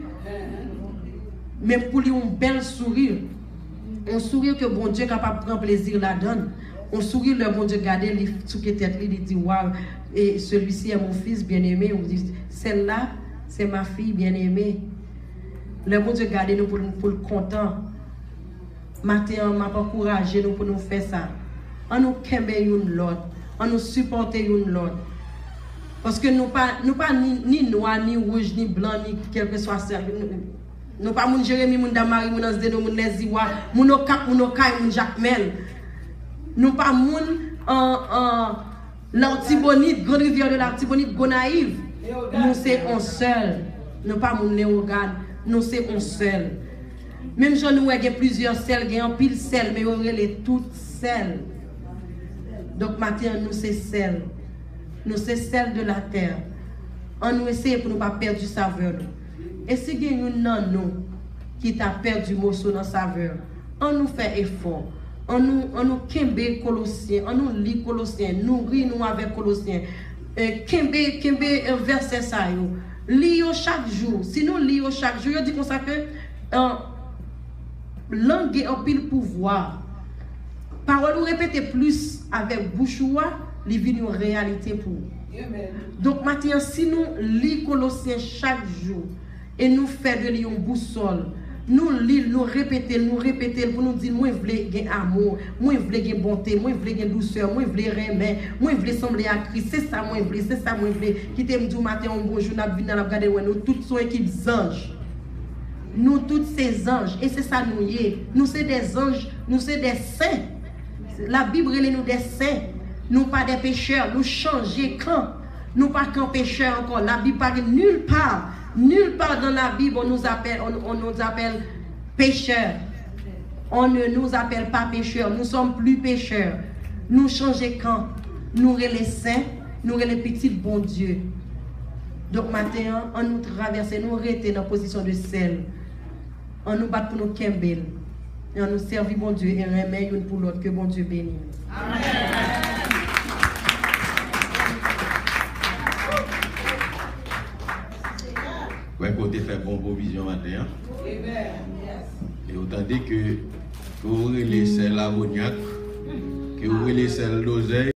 mais pour lui un bel sourire. On sourit que bon Dieu est capable de prendre plaisir là-dedans. On sourit le bon Dieu garder les sous qui tête il dit waouh et celui-ci est mon fils bien-aimé. On dit celle-là c'est ma fille bien-aimée. Le bon Dieu garder nous pour pour le content. Matin m'a encouragé nous pour nous faire ça. On nous kembe une l'autre, on nous supporter une l'autre. Parce que nous pas nous pas ni, ni noir ni rouge ni blanc ni quel que soit ça. Nous pas mon Jérémie, mon Damari, mon Azdeno, mon Neziwa, mon Okap, mon Okai, mon Jacmel. Nous pas mon en l'Artibonite, Grande Rivière de l'Artibonite, Gonaïve. Nous c'est un seul. Nous pas mon Léogane, nous c'est un seul. Même si nous avons plusieurs sels, il y a un pile sel, mais on est toutes sel. Donc maintenant nous c'est sel. Nous c'est sel de la terre. On nous essaie pour ne pas perdre du saveur. Et si il y a un nous qui t'a perdu morceau dans saveur, on nous fait effort, on nous on nous kembe Colossiens, on nous lit Colossiens, nourrit nous avec Colossiens, kembe kembe verset ça yo, lis chaque jour. Si nous lisons chaque jour, je dis comme ça que langue et en pile pouvoir. Parole ou répéter plus avec bouche ou les vient une réalité pour nous. Donc maintenant, si nous lisons Colossiens chaque jour et nous faisons de lui une boussole, nous lisons, nous répétons, nous répétons pour nous dire moi je veux gagner amour, moi je veux gagner bonté, moi je veux gagner douceur, moi je veux aimer, moi je veux sembler à Christ, c'est ça moi je veux, c'est ça moi je veux. Qui t'aime du matin un bon jour, nous venons regarder nous toutes sont équipes anges. Nous tous ces anges et c'est ça nous y est. Nous c'est des anges, nous c'est des saints. La Bible elle nous des saints. Nous pas des pécheurs, nous changer quand nous pas qu'un pécheur encore. La Bible parle nulle part, nulle part dans la Bible on nous appelle, on, on nous appelle pécheurs. On ne nous appelle pas pécheurs, nous sommes plus pécheurs. Nous changer quand nous les saints, nous les petits bons Dieu. Donc maintenant, on nous traverse, nous rester dans la position de sel. On nous bat pour nous kembel. Et on nous servit bon Dieu et remet une pour l'autre que bon Dieu bénisse. Amen. Ouais, côté fait bon provision matin. Et autant dit que vous relez celle ammoniaque, que vous relez celle d'oseille.